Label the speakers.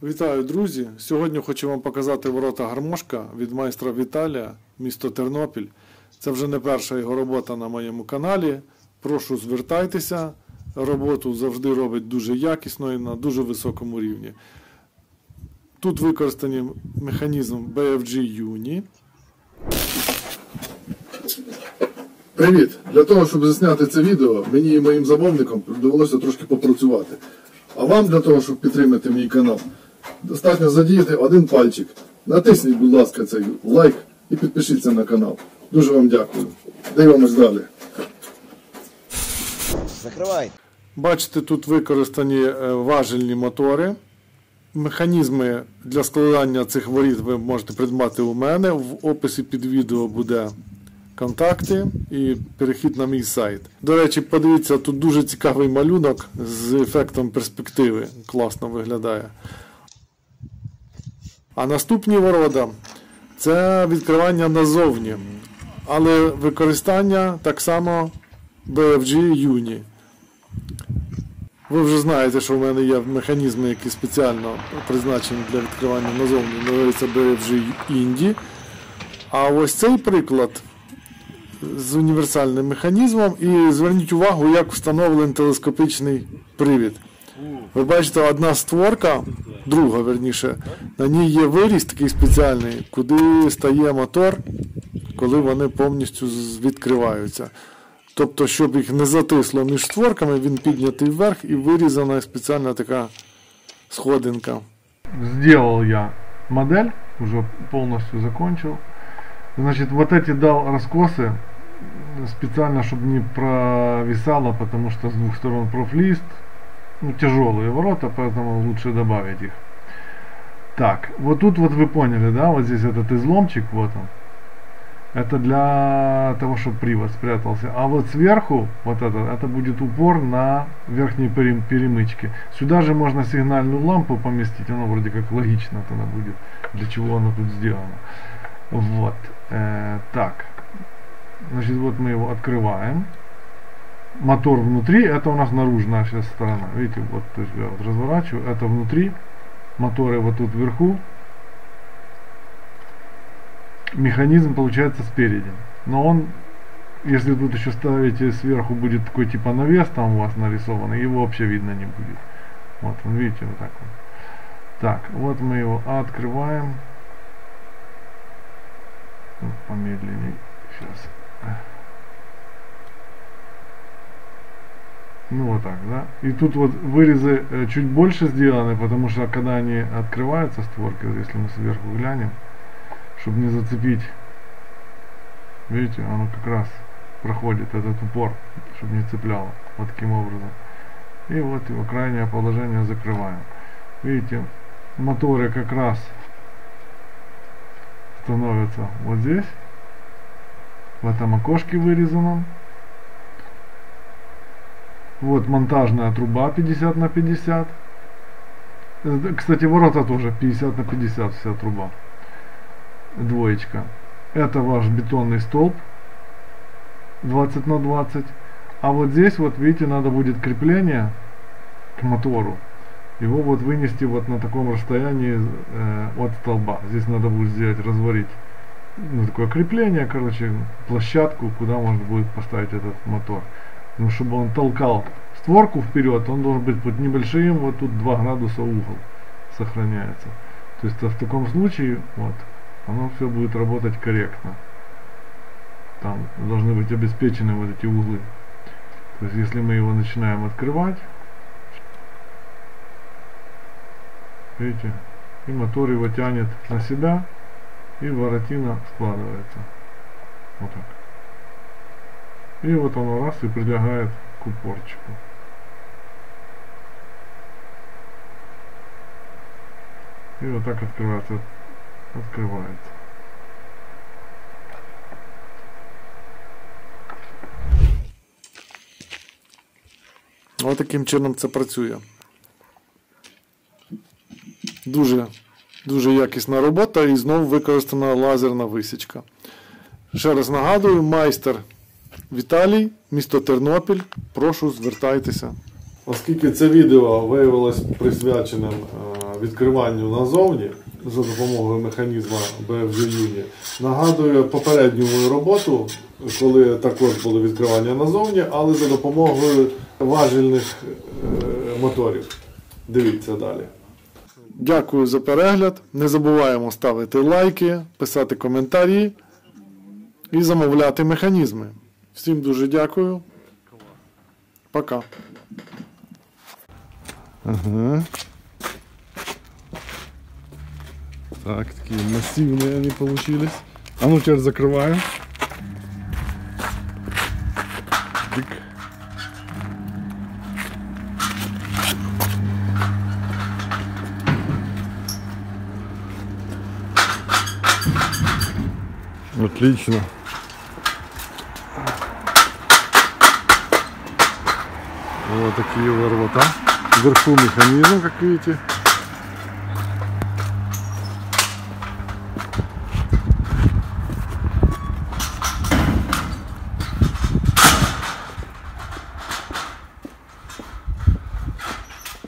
Speaker 1: Вітаю, друзі! Сьогодні хочу вам показати ворота гармошка від майстра Віталія, місто Тернопіль. Це вже не перша його робота на моєму каналі. Прошу, звертайтеся. Роботу завжди робить дуже якісно і на дуже високому рівні. Тут використаний механізм BFG Uni.
Speaker 2: Привіт! Для того, щоб засняти це відео, мені і моїм замовникам довелося трошки попрацювати. А вам для того, щоб підтримати мій канал, достатньо задіяти один пальчик. Натисніть, будь ласка, цей лайк і підпишіться на канал. Дуже вам дякую. Дивимось далі.
Speaker 3: Закривай.
Speaker 1: Бачите, тут використані важельні мотори. Механізми для складання цих воріт ви можете придбати у мене. В описі під відео буде контакти і перехід на мій сайт. До речі, подивіться, тут дуже цікавий малюнок з ефектом перспективи. Класно виглядає. А наступні ворота – це відкривання назовні. Але використання так само BFG Uni. Ви вже знаєте, що в мене є механізми, які спеціально призначені для відкривання назовні. Називається BFG Indy. А ось цей приклад з універсальним механізмом. І зверніть увагу, як встановлений телескопічний привід. Ви бачите, одна створка, друга, верніше, на ній є виріз такий спеціальний, куди стає мотор, коли вони повністю відкриваються. Тобто, щоб їх не затисло між створками, він піднятий вверх і вирізана спеціальна така сходинка.
Speaker 4: Сделал я модель, уже полностью закончил. Значит, вот эти дал раскосы специально, чтобы не провисало, потому что с двух сторон профлист. Ну, тяжелые ворота, поэтому лучше добавить их. Так, вот тут вот вы поняли, да, вот здесь этот изломчик, вот он. Это для того, чтобы привод спрятался. А вот сверху, вот это будет упор на верхней перемычке. Сюда же можно сигнальную лампу поместить, оно вроде как логично тогда будет, для чего оно тут сделано. Вот, так, значит, вот мы его открываем. Мотор внутри, это у нас наружная сейчас сторона. Видите, вот, то есть я вот разворачиваю, это внутри, моторы вот тут вверху. Механизм получается спереди. Но он, если тут еще ставите сверху, будет такой типа навес там у вас нарисованный, его вообще видно не будет. Вот, он, видите, вот так вот. Так, вот мы его открываем. Помедленнее. Сейчас. Ну вот так, да. И тут вот вырезы чуть больше сделаны, потому что когда они открываются, створки, вот если мы сверху глянем, чтобы не зацепить, видите, оно как раз проходит этот упор, чтобы не цепляло, вот таким образом. И вот его крайнее положение закрываем. Видите, моторы как раз становятся вот здесь, в этом окошке вырезанном. Вот монтажная труба 50 на 50. Кстати, ворота тоже 50 на 50 вся труба. Двоечка. Это ваш бетонный столб 20 на 20. А вот здесь вот, видите, надо будет крепление к мотору. Его вот вынести вот на таком расстоянии от столба. Здесь надо будет сделать, разварить, ну, такое крепление, короче, площадку, куда можно будет поставить этот мотор. Ну, чтобы он толкал створку вперед, он должен быть под небольшим, вот тут 2 градуса угол сохраняется. То есть в таком случае, вот, оно все будет работать корректно. Там должны быть обеспечены вот эти углы. То есть если мы его начинаем открывать, видите, и мотор его тянет на себя, и воротина складывается. Вот так. И вот оно раз и прилегает к упорчику. И вот так открывается.
Speaker 1: Ось таким чином це працює. Дуже якісна робота і знову використана лазерна висічка. Ще раз нагадую, майстер Віталій, місто Тернопіль, прошу, звертайтеся. Оскільки це відео виявилось присвяченим відкриванню назовні за допомогою механізму BFG Uni нагадує попередню мою роботу, коли також було відкривання назовні, але за допомогою важільних моторів. Дивіться далі. Дякую за перегляд. Не забуваємо ставити лайки, писати коментарі і замовляти механізми. Всім дуже дякую. Пока. Ага. Так, такие массивные они получились. А ну теперь закрываем. Тик. Отлично. Вот такие ворота. Вверху механизм, как видите.